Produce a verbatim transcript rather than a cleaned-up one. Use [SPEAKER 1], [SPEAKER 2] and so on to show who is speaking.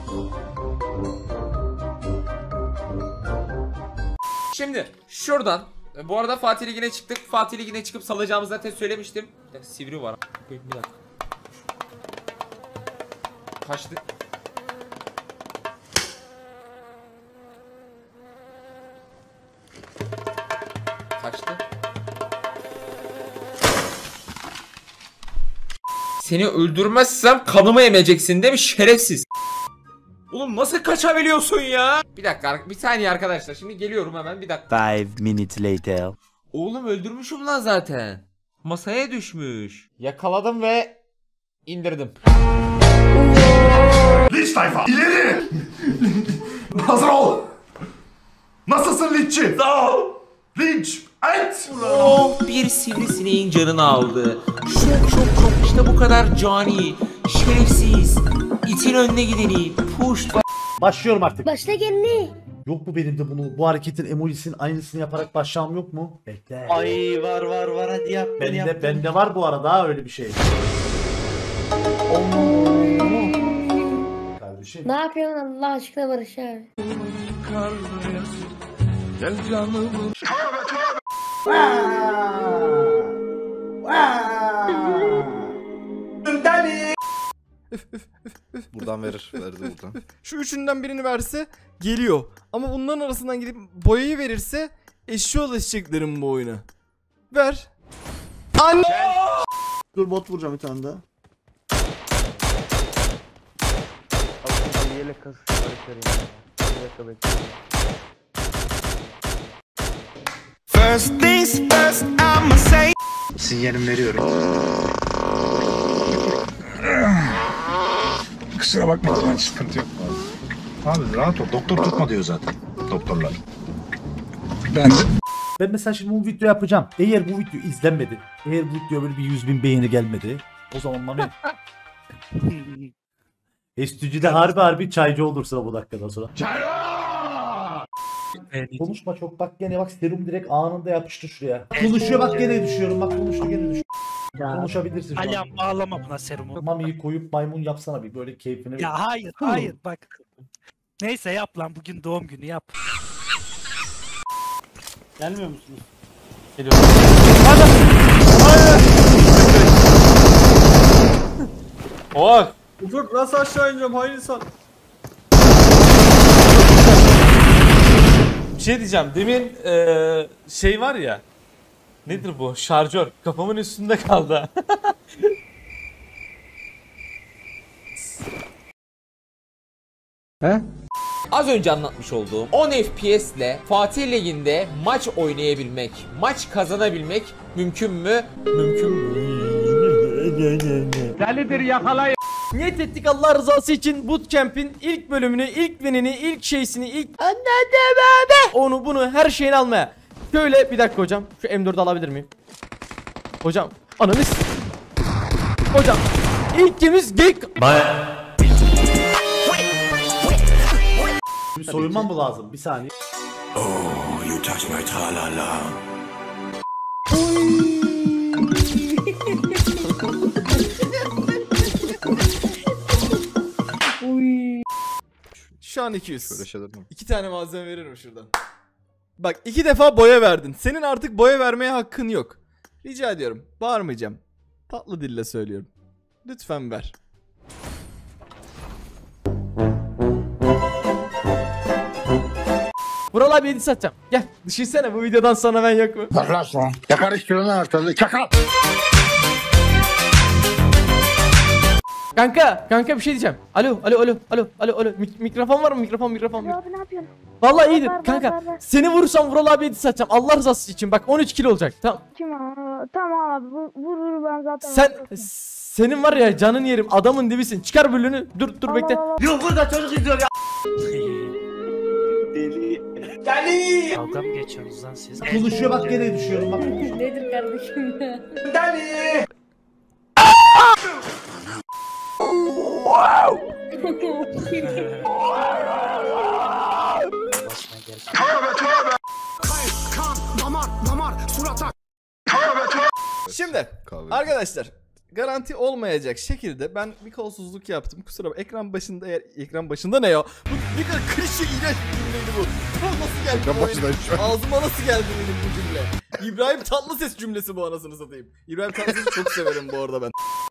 [SPEAKER 1] Şimdi şuradan, bu arada Fatih Ligi'ne çıktık. Fatih Ligi'ne çıkıp salacağımı zaten söylemiştim. Bir dakika, sivri var. Bir dakika. Kaçtı. Kaçtı. Seni öldürmezsem kanımı emeceksin değil mi şerefsiz? Oğlum nasıl kaçabiliyorsun ya? Bir dakika, bir saniye arkadaşlar. Şimdi geliyorum hemen, bir dakika.
[SPEAKER 2] Five minutes later.
[SPEAKER 1] Oğlum öldürmüşüm lan zaten. Masaya düşmüş. Yakaladım ve indirdim.
[SPEAKER 3] Linç tayfa ileri. Hazır ol. Nasılsın linççi? Sağ ol. Linç et.
[SPEAKER 1] Oh, bir sivrisineğin canını aldı. Şok şok şok, işte bu kadar cani, şerefsiz, itin önüne gideni, push.
[SPEAKER 4] Başlıyorum artık.
[SPEAKER 5] Başla kendini.
[SPEAKER 4] Yok mu benim de bunu, bu hareketin emojisinin aynısını yaparak başlamam yok mu? Bekle.
[SPEAKER 2] Ay var var var hadi yap.
[SPEAKER 4] Bende, bende var bu arada ha, öyle bir şey. Kardeşim.
[SPEAKER 5] Ne yapıyorsun Allah aşkına Barış abi?
[SPEAKER 3] Gel canım.
[SPEAKER 6] Buradan verir. Verdi buradan.
[SPEAKER 7] Şu üçünden birini verse geliyor. Ama bunların arasından gidip boyayı verirse eşi ulaşacaklarım bu oyuna. Ver. Anne.
[SPEAKER 4] Dur, bot vuracağım bir tane daha.
[SPEAKER 2] First things first, I'ma say.
[SPEAKER 3] Sinyalim veriyorum. Kusura bakma, ben sıkıntı yok. Abi rahat ol. Doktor tutma diyor zaten doktorlar. Ben de...
[SPEAKER 4] Ben mesela şimdi bu video yapacağım. Eğer bu video izlenmedi, eğer bu video böyle bir yüz bin beğeni gelmedi, o zaman Mami Estücü'de harbi harbi çaycı olursa bu dakikadan sonra. Konuşma çok, bak gene bak, serum direkt anında yapıştı şuraya. Konuşuyor bak, gene düşüyorum, bak konuştu gene düşüyor. Konuşabilirsin şu an.
[SPEAKER 8] Alihan bağlama buna serumu.
[SPEAKER 4] Mami'yi koyup maymun yapsana bir, böyle keyfine.
[SPEAKER 8] Ya hayır hayır bak. Neyse yap lan, bugün doğum günü yap.
[SPEAKER 7] Gelmiyor musunuz?
[SPEAKER 8] Geliyorum.
[SPEAKER 7] Hadi. Hayır. Oha. Ufuk nasıl aşağı ineceğim hain insan. Bir şey diyeceğim. Demin ee, şey var ya. Nedir bu? Şarjör. Kafamın üstünde kaldı.
[SPEAKER 1] He? Az önce anlatmış olduğum on F P S ile Fatih Ligi'nde maç oynayabilmek, maç kazanabilmek mümkün mü? Mümkün mü?
[SPEAKER 7] Delidir, yakalayın. Niyet ettik Allah rızası için Bootcamp'in ilk bölümünü, ilk winini, ilk şeysini, ilk onu bunu her şeyini almaya. Şöyle bir dakika hocam, şu M dördü alabilir miyim? Hocam, ananı s***. Hocam, ilkimiz geyik.
[SPEAKER 4] Bir soyunmam mı lazım? Bir saniye.
[SPEAKER 3] Oh, you touch my tra-la-la.
[SPEAKER 7] Şu an iki yüz.
[SPEAKER 6] Böyle şeyler mi?
[SPEAKER 7] İki tane malzeme veririm şuradan. Bak iki defa boya verdin. Senin artık boya vermeye hakkın yok. Rica ediyorum. Bağırmayacağım. Tatlı dille söylüyorum. Lütfen ver. Vural abi yedi satacağım. Gel düşünsene, bu videodan sonra ben yok mu?
[SPEAKER 3] Yaklaşma. Yakar işçilerini ortalığı. Çakal.
[SPEAKER 7] Kanka, kanka bir şey diyeceğim. Alo, alo, alo, alo, alo, alo. Mik mikrofon var mı? Mikrofon, mikrofon.
[SPEAKER 5] Abi ne yapıyorsun?
[SPEAKER 7] Vallahi iyidir
[SPEAKER 5] Var, var,
[SPEAKER 7] kanka.
[SPEAKER 5] var, var.
[SPEAKER 7] Seni vurursam Vural abi yedi satacağım. Allah rızası için bak, on üç kilo olacak. Tamam.
[SPEAKER 5] Kim abi? Tamam abi vur vur, vur ben zaten.
[SPEAKER 7] Sen senin var ya, canın yerim, adamın dibisin. Çıkar bülünü. Dur dur
[SPEAKER 5] Allah
[SPEAKER 7] bekle.
[SPEAKER 5] Allah.
[SPEAKER 4] Yok burada çocuk izliyor ya.
[SPEAKER 2] Deli.
[SPEAKER 4] Deli.
[SPEAKER 8] Dalga mı geçiyorsunuz lan siz?
[SPEAKER 4] Konuşuyor bak, gene düşüyorum bak.
[SPEAKER 5] Nedir kardeşim ya?
[SPEAKER 4] Deli.
[SPEAKER 7] Şimdi
[SPEAKER 6] Kahve.
[SPEAKER 7] arkadaşlar garanti olmayacak şekilde ben bir kolsuzluk yaptım. Kusura bakma. Ekran başında eğer ekran başında ne ya? Bu ne kadar klişe iğrenç bir cümleydi bu. Nasıl geldi
[SPEAKER 6] Ekran
[SPEAKER 7] bu
[SPEAKER 6] başında
[SPEAKER 7] oyun?
[SPEAKER 6] şu an.
[SPEAKER 7] Ağzıma nasıl geldi benim bu cümle? İbrahim Tatlıses cümlesi bu, anasını satayım. İbrahim Tatlıses'i çok severim bu arada ben.